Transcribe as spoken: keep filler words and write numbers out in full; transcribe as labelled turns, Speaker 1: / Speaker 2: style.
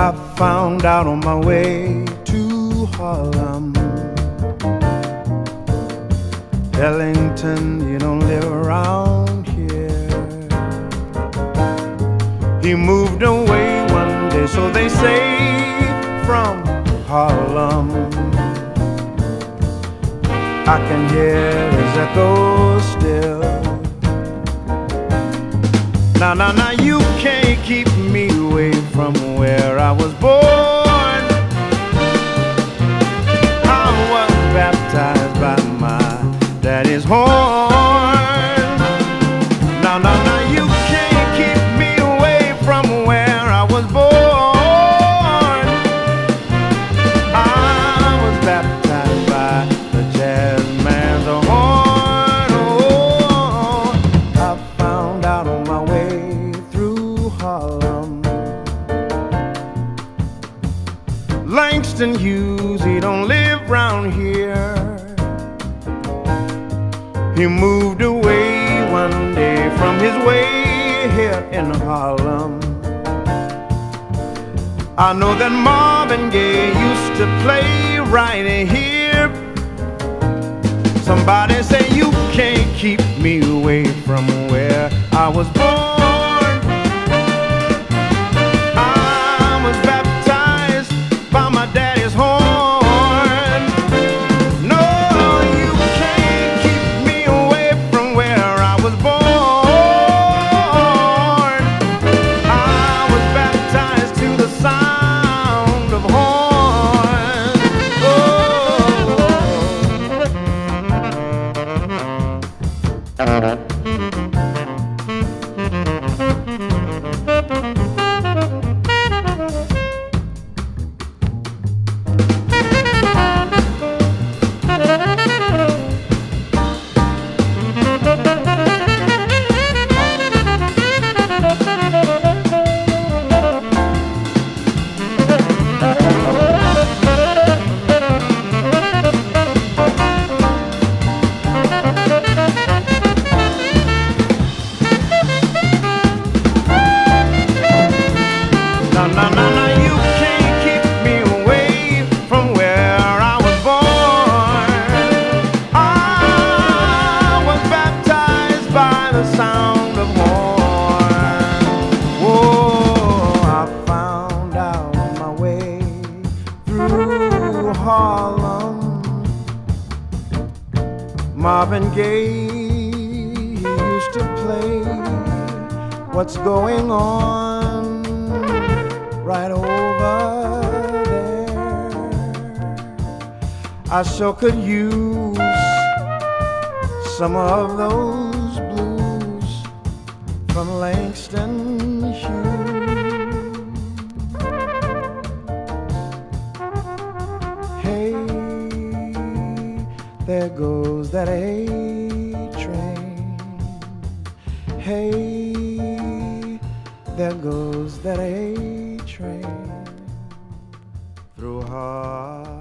Speaker 1: I found out on my way to Harlem. Ellington, you don't live around here. He moved away one day, so they say, from Harlem. I can hear his echo still. Now, now, now, you can't keep me away from where I was born. I was baptized by my daddy's horn. Now, now, now, you can't keep me away from where I was born. I was baptized by the jazz man's horn. Oh, I found out on my way through Harlem. Langston Hughes, he don't live round here. He moved away one day from his way here in Harlem. I know that Marvin Gaye used to play right here. Somebody say you can't keep me away from where I was born. I was baptized by my daddy's horn. No, no, no, no, you can't keep me away from where I was born. I was baptized by the sound of horn. Oh, I found out my way through Harlem. Marvin Gaye, he used to play What's Going On right over there. I sure could use some of those blues from Langston Hughes. Hey, there goes that A train. Hey, there goes that A train through Harlem.